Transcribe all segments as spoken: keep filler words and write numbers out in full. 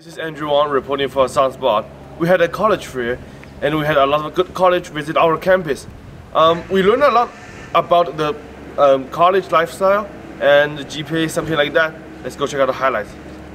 This is Andrew Wong reporting for Sunspot. We had a college fair and we had a lot of good college visit our campus. Um, we learned a lot about the um, college lifestyle and the G P A, something like that. Let's go check out the highlights.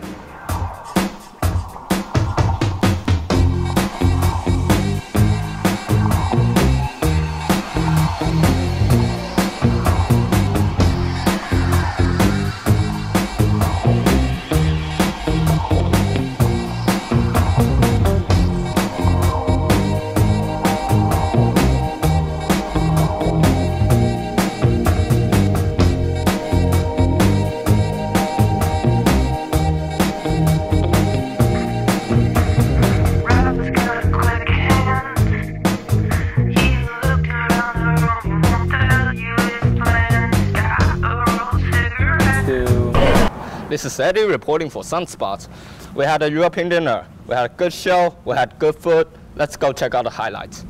This is Eddie reporting for Sunspot. We had a European dinner. We had a good show. We had good food. Let's go check out the highlights.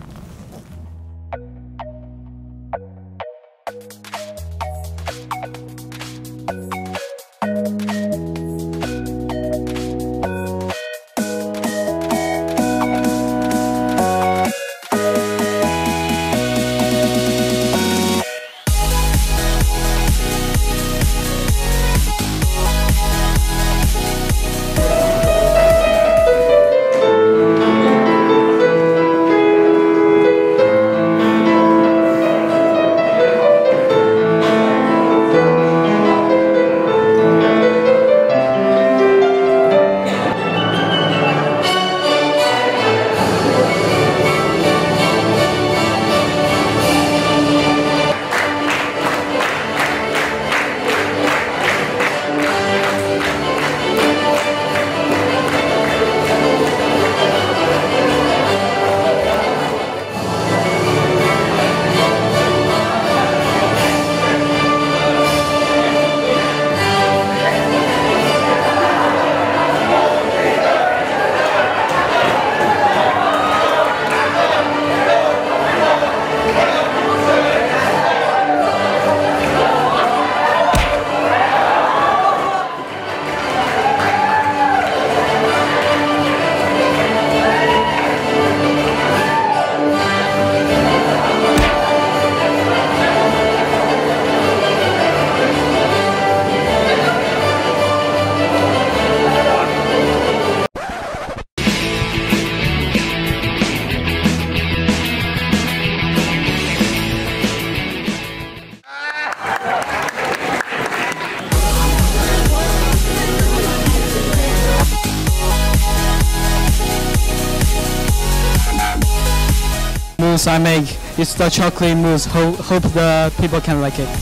Mousse I make, it's the chocolate mousse. Ho hope the people can like it.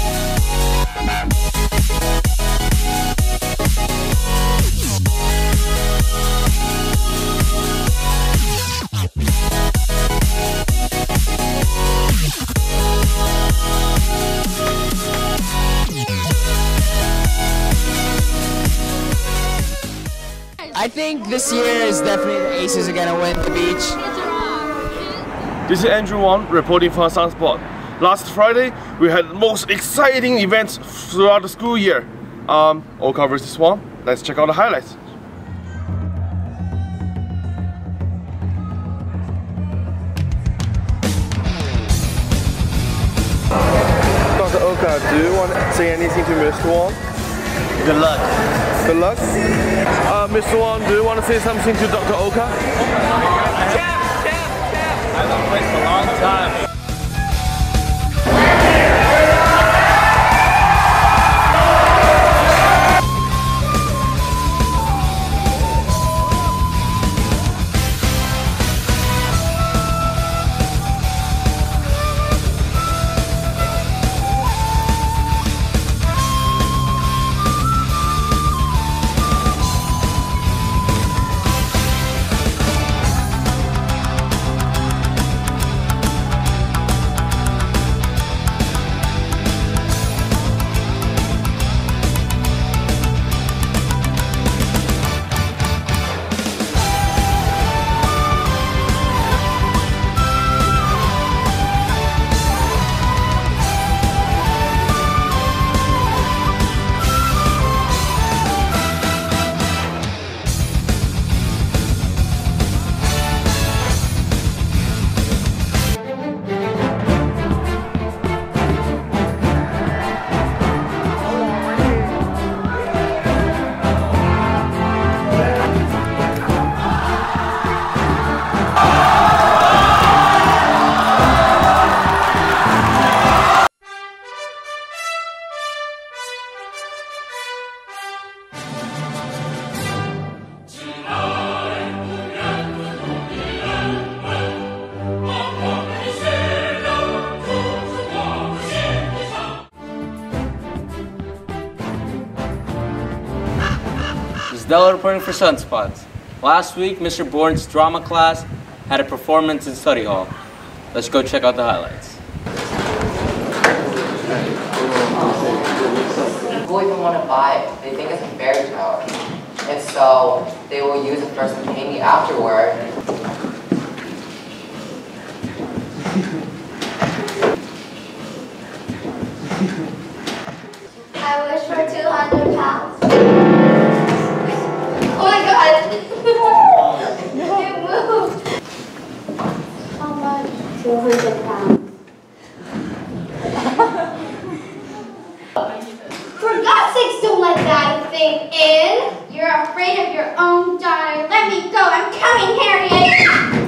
I think this year is definitely the Aces are gonna win the beach. This is Andrew Wong reporting for Sunspot. Last Friday, we had the most exciting events throughout the school year. Um, Oka versus Swan. Let's check out the highlights. Doctor Oka, do you want to say anything to Mister Wong? Good luck. Good luck. Uh, Mister Wong, do you want to say something to Doctor Oka? I've been waiting for a long time. Della reporting for Sunspots. Last week, Mister Bourne's drama class had a performance in study hall. Let's go check out the highlights. People even want to buy it. They think it's a fairy tale. And so they will use it for some candy afterward. I wish for two hundred pounds. Oh my god! It moved! How much? two hundred pounds. For God's sakes, don't let that thing in! You're afraid of your own daughter. Let me go! I'm coming, Harriet!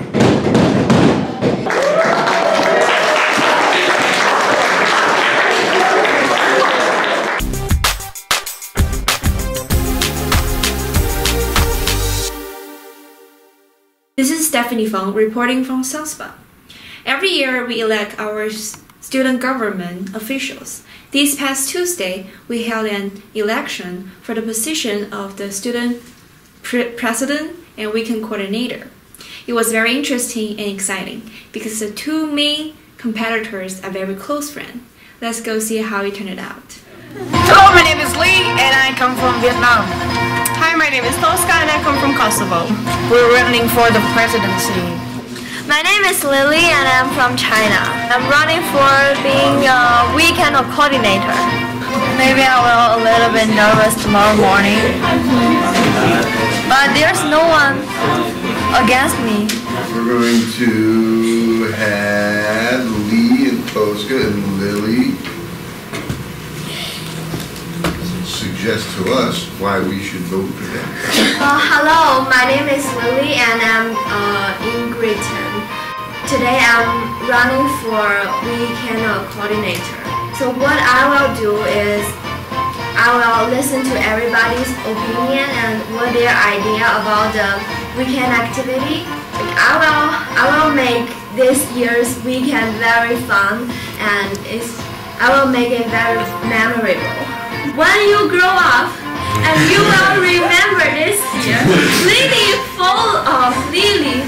This is Stephanie Feng reporting from Sunspot. Every year we elect our student government officials. This past Tuesday, we held an election for the position of the student pre president and weekend coordinator. It was very interesting and exciting because the two main competitors are very close friends. Let's go see how it turned out. Hello, my name is Lee and I come from Vietnam. Hi, my name is Tosca and I come from Kosovo. We're running for the presidency. My name is Lily and I'm from China. I'm running for being a weekend coordinator. Maybe I will a little bit nervous tomorrow morning. But there's no one against me. We're going to have Lee and Tosca and Lily suggest to us why we should vote for them. Uh, hello, my name is Lily and I'm uh, in Britain. Today I'm running for weekend coordinator. So what I will do is I will listen to everybody's opinion and what their idea about the weekend activity. I will I will make this year's weekend very fun and it's I will make it very memorable. When you grow up, and you will remember this year, Lily full of Lily.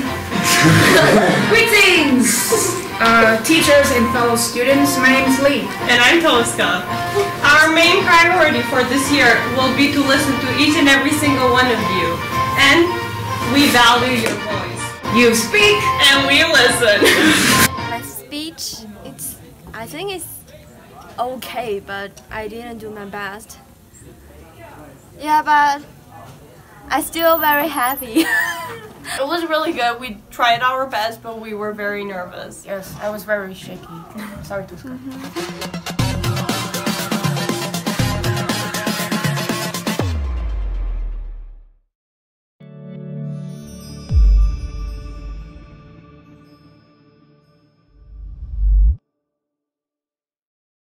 Greetings, uh, teachers and fellow students. My name is Lee. And I'm Tosca. Our main priority for this year will be to listen to each and every single one of you. And we value your voice. You speak, and we listen. My speech, it's, I think it's okay, but I didn't do my best. Yeah, but I'm still very happy. It was really good. We tried our best, but we were very nervous. Yes, I was very shaky. Sorry to. Mm-hmm.